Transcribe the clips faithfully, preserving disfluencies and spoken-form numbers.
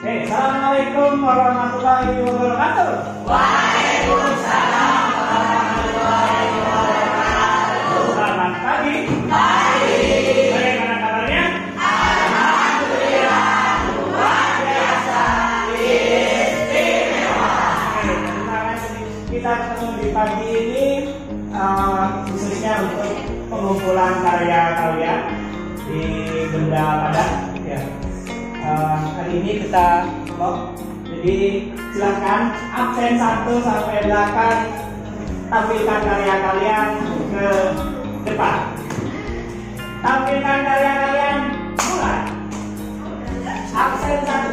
Oke, assalamualaikum warahmatullahi wabarakatuh. Waalaikumsalam warahmatullahi wabarakatuh. Selamat pagi. Pagi. Bagaimana kabarnya? Alhamdulillah, luar biasa, istimewa. Oke, terima kasih. Kita ketemu di pagi ini uh, khususnya untuk pengumpulan karya kalian di benda padat. Ya. Uh, hari ini kita vlog, jadi silahkan absen satu sampai delapan tampilkan karya kalian ke depan. Tampilkan karya kalian, mulai. Absen satu.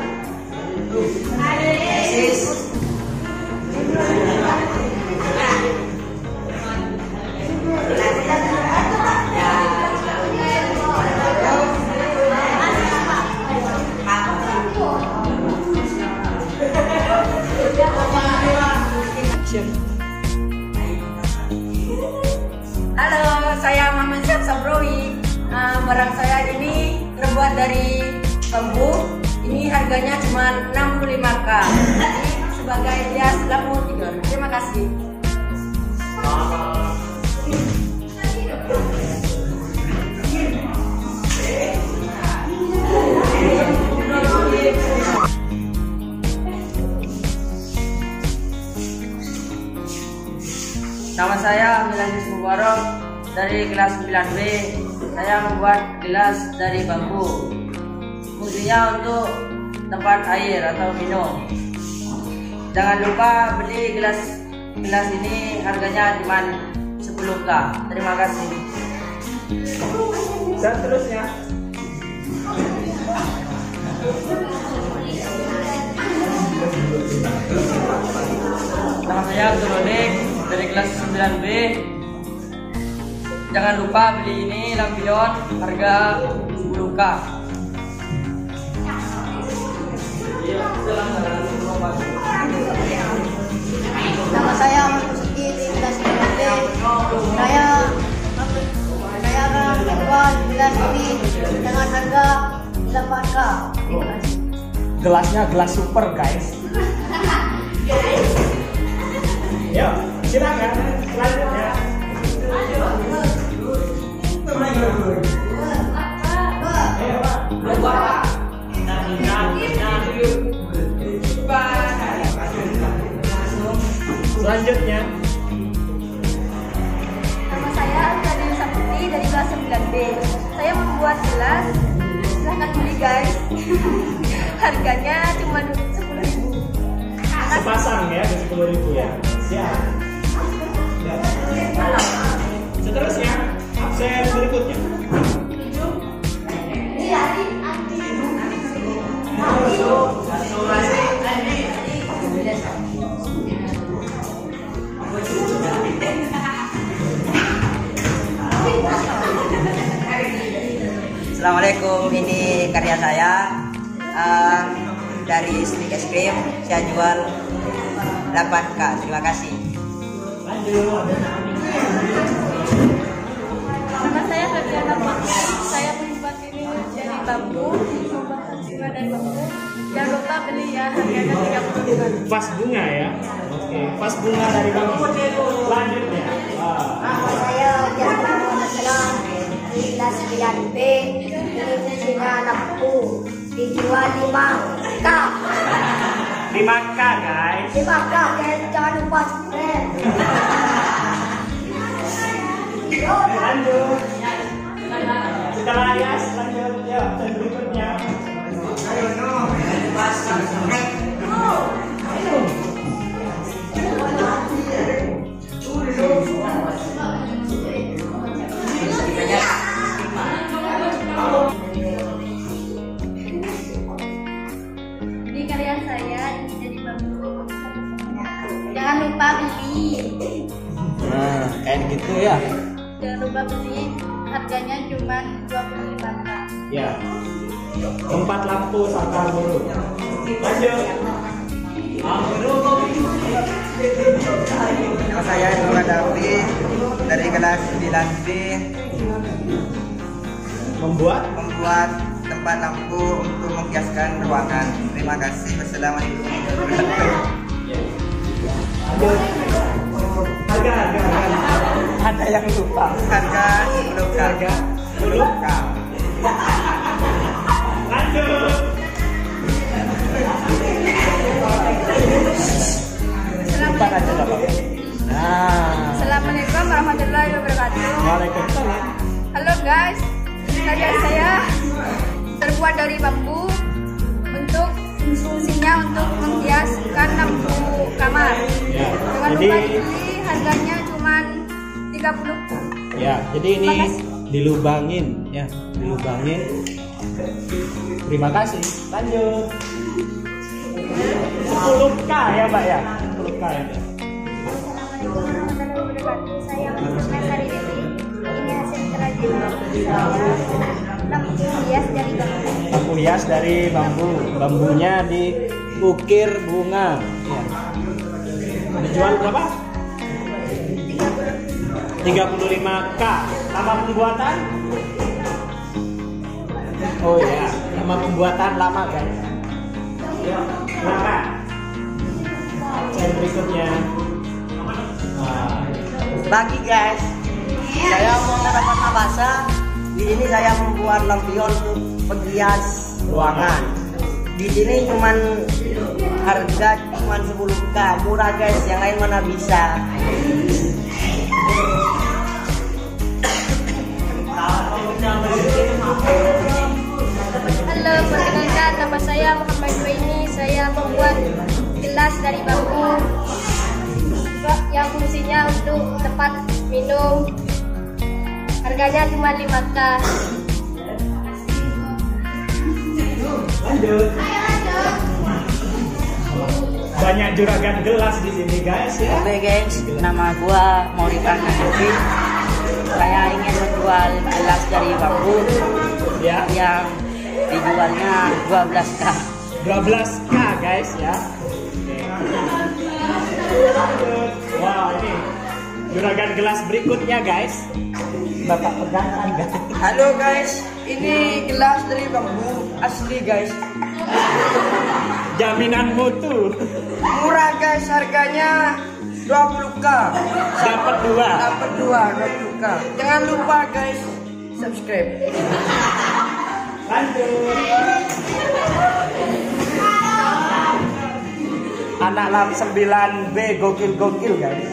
Halo, saya Maman Syaf Sabrowi. Uh, barang saya ini terbuat dari bambu. Ini harganya cuma enam puluh lima ribu. Ini sebagai hias lampu tidur. Terima kasih. Nama saya Milan Mubarok dari kelas sembilan B. Saya membuat gelas dari bambu. Fungsinya untuk tempat air atau minum. Jangan lupa beli gelas gelas ini, harganya cuma sepuluh ribu. Terima kasih. Dan terusnya. Nama saya Abdul dari kelas sembilan B. Jangan lupa beli ini lampion, harga sepuluh ribu. Nama saya Ahmad Musyidi di kelas sembilan B. Saya saya akan menjual gelas ini dengan harga delapan ribu. Terima kasih. Gelasnya gelas super, guys. Yuk, silakan selanjutnya. Selanjutnya. Nama saya Alfadi Saputi dari kelas sembilan B. Saya membuat gelas. Silahkan beli guys. Harganya cuma sepuluh ribu. Sepasang ya, sepuluh ribu ya. Siap. Ya. Seterusnya, absen berikutnya. Assalamualaikum, ini karya saya uh, dari stick es krim. Saya jual delapan ribu. Terima kasih. Lanjut. Nama saya Febriana Mahmud. Saya membuat ini dari bambu. Membuat bunga dari bambu. Jangan lupa beli ya, harganya tiga puluh ribu. Vas bunga ya. Oke, vas bunga dari bambu. Lanjutnya. Nama saya Jatuh Muhammad Salam di kelas sembilan B. Ini fungsinya lampu. Dijual lima ribu. lima K guys. lima ribu, dan jangan lupa subscribe. Lanjut. Setelah Ayas, lanjut ya absen berikutnya. Ini karya saya, ini dari bambu. Jangan lupa beli. Nah, kayak gitu ya. Jangan lupa beli. Harganya cuma dua puluh lima ribu. Ya. Empat lampu sakar dulu. Lanjut. Nama saya Nura Dawi dari kelas sembilan B. Membuat Membuat tempat lampu untuk menghiaskan ruangan. Terima kasih. Wassalamualaikum warahmatullahi wabarakatuh. Harga, harga, harga. Ada yang lupa. Harga sepuluh K. Harga sepuluh K. Lanjut. Depan aja dah, Pak. Nah. Assalamualaikum warahmatullahi wabarakatuh. Waalaikumsalam. Halo guys, karya saya terbuat dari bambu. Untuk fungsinya untuk menghiaskan lampu kamar. Ya. Jangan Jadi lupa dibeli, harganya cuma tiga puluh. ya, jadi ini Terima kasih. dilubangin ya, dilubangin. Terima kasih. Lanjut. sepuluh K ya, Mbak ya. sepuluh K ya. Assalamualaikum warahmatullahi wabarakatuh. Saya Mas Sari Dewi. Ini hasil kerajinan saya lampu hias dari bambu. Lampu hias dari bambu. Bambunya diukir bunga. Ya. Dijual berapa? tiga puluh lima K. Lama pembuatan? Oh ya, lama pembuatan lama kan? Lama. Yang berikutnya. Nah, Bagi guys, saya mau dapat abasa. Di sini saya membuat lampion untuk penghias ruangan. Di sini cuman harga cuman sepuluh K, murah guys. Yang lain mana bisa. Halo, perkenalkan nama saya Muhammad Duaini. Saya membuat gelas dari bambu yang fungsinya untuk tempat minum. Harganya cuma lima K. lanjut. Banyak juragan gelas di sini guys ya. Oke guys, nama gua Maurikan Nabi. Saya ingin menjual gelas dari bambu Ya, yang dijualnya dua belas K. dua belas K guys ya. Wow, ini juragan gelas berikutnya guys. Bapak pegangan guys. Halo guys, ini gelas dari bambu asli guys. Jaminan mutu. Murah guys, harganya dua puluh K. Dapat dua. Dapat dua, dua puluh K. Jangan lupa guys, subscribe. Lanjut. Anak lam sembilan B gokil-gokil guys.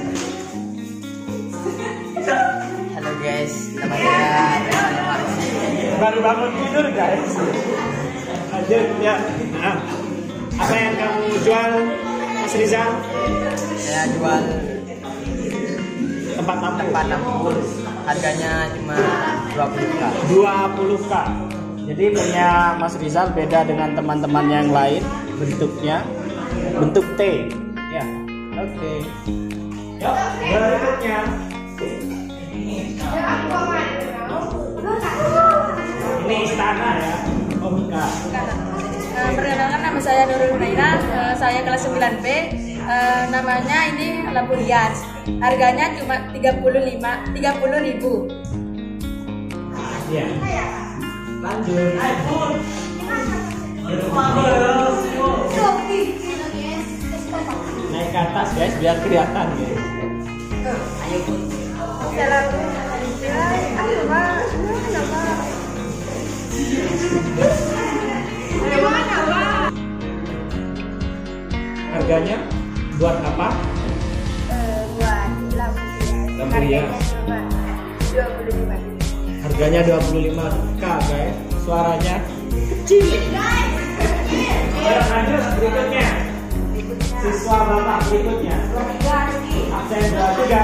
Halo guys, nama saya Baru bangun tidur guys. Lanjut ya. Nah, apa yang kamu jual Mas Rizal? saya jual Tempat lampu. tempat lampu. Harganya cuma dua puluh K. dua puluh K. Jadi punya Mas Rizal beda dengan teman-teman yang lain bentuknya. Bentuk T. Ya. Oke. Yuk, berikutnya. Ini istana ya. Oh, bukan. Uh, perkenalkan nama saya Nurul Hunaira, uh, saya kelas sembilan B. Uh, namanya ini lampu hias. Harganya cuma tiga puluh lima, tiga puluh ribu. Ya. Lanjut. Naik ke atas guys biar kelihatan guys. Ayo Bun. Harganya buat apa? Eh, buat lampu hias. Lampu hias. dua puluh lima. Harganya dua puluh lima K guys. Suaranya kecil. Lanjut berikutnya. Siswa bapak berikutnya. Absen dua tiga.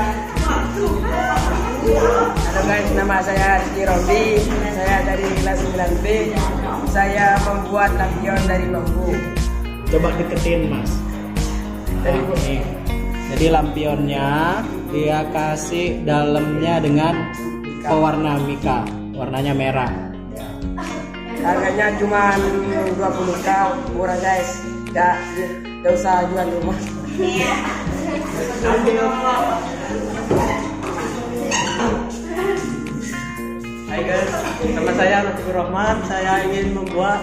Halo guys, nama saya Rizky Robi. Saya dari kelas sembilan B. Saya membuat lampion dari bambu. Coba deketin mas. Dari Nah, ini. Jadi lampionnya dia kasih dalamnya dengan pewarna mika, warnanya merah. Harganya cuma dua puluh K, murah guys. Gak, gak usah jual rumah. Hai guys, nama saya Latifur Rahman. Saya ingin membuat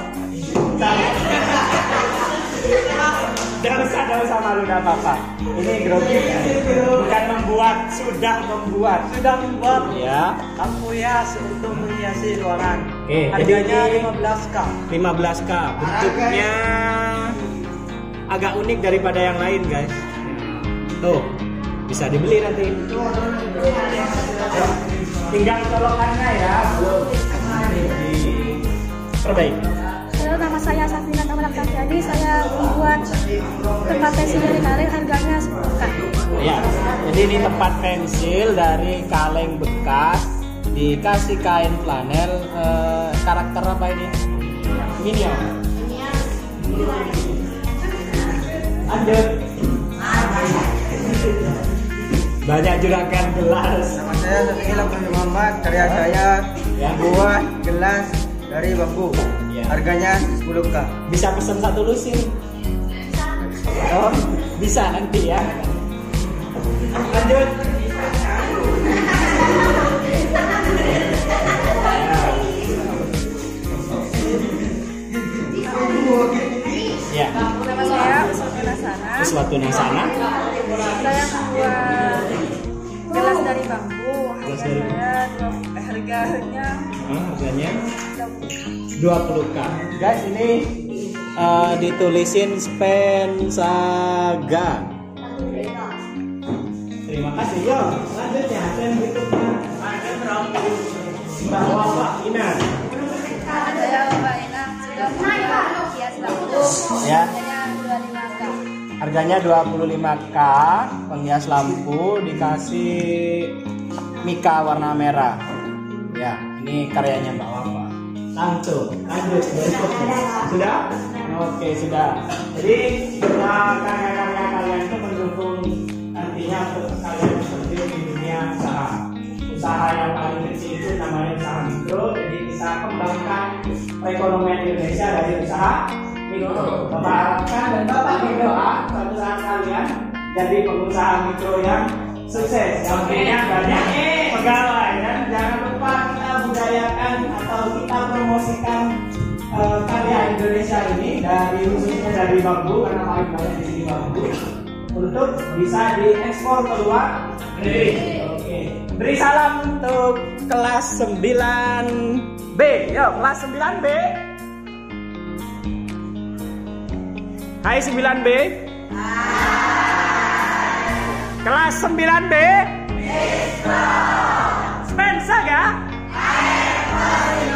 Jangan usah, jangan usah malu, gak apa-apa. Ini grogi, bukan membuat, sudah membuat. sudah membuat Ya. lampu hias untuk menghiasi ruangan. Oke, Harganya jadi ini lima belas K. lima belas K. Bentuknya agak unik daripada yang lain, guys. Tuh, bisa dibeli nanti. Tinggal colokannya ya, belum diperbaiki. Halo, nama saya Safina Tamalak Jadi saya membuat tempat pensil dari kaleng, harganya sepuluh K. Ya, jadi ini tempat pensil dari kaleng bekas dikasih kain flanel. Eh, karakter apa ini? Minion. Lanjut. Banyak juragan gelas. Nama saya Syafiqil Abdul Muhammad. Karya saya Ya. membuat gelas dari bambu. Ya. Harganya sepuluh K. Bisa pesan satu lusin. Oh, bisa nanti ya. Lanjut. Ya. Nama saya Uswatun Hasana. Sesuatu nasana. Saya membuat gelas dari bambu. Gelas Harga dari- saya dua- eh, harganya Ah, harganya dua puluh K. Guys, ini eh, ditulisin Spensaga. Terima kasih, yo. Lanjutnya, dan berikutnya ada rambut Mbak Wawa Ina. saya Mbak Ina sudah membuat hias lampu. Ya. Harganya dua puluh lima K. Harganya dua puluh lima K, penghias lampu dikasih mika warna merah. Ya, ini karyanya Mbak Wafa. Langsung, lanjut berikutnya. Sudah? Oke, sudah. Jadi uh, karya-karya kalian itu mendukung nantinya untuk kalian terjun di dunia usaha. Usaha yang paling kecil itu namanya usaha mikro. Jadi bisa kembangkan perekonomian Indonesia dari usaha mikro. Bapak harapkan dan Bapak berdoa suatu saat kalian jadi pengusaha mikro yang sukses, yang punya banyak pegawai. Dan jangan lupa kita budayakan atau kita promosikan uh, karya Indonesia ini dari khususnya dari bambu, karena paling banyak di sini bambu, untuk bisa diekspor ke luar negeri. Oke. Beri salam untuk kelas sembilan B. Yo, kelas sembilan B. Hai sembilan B. Kelas sembilan B. Spensaga.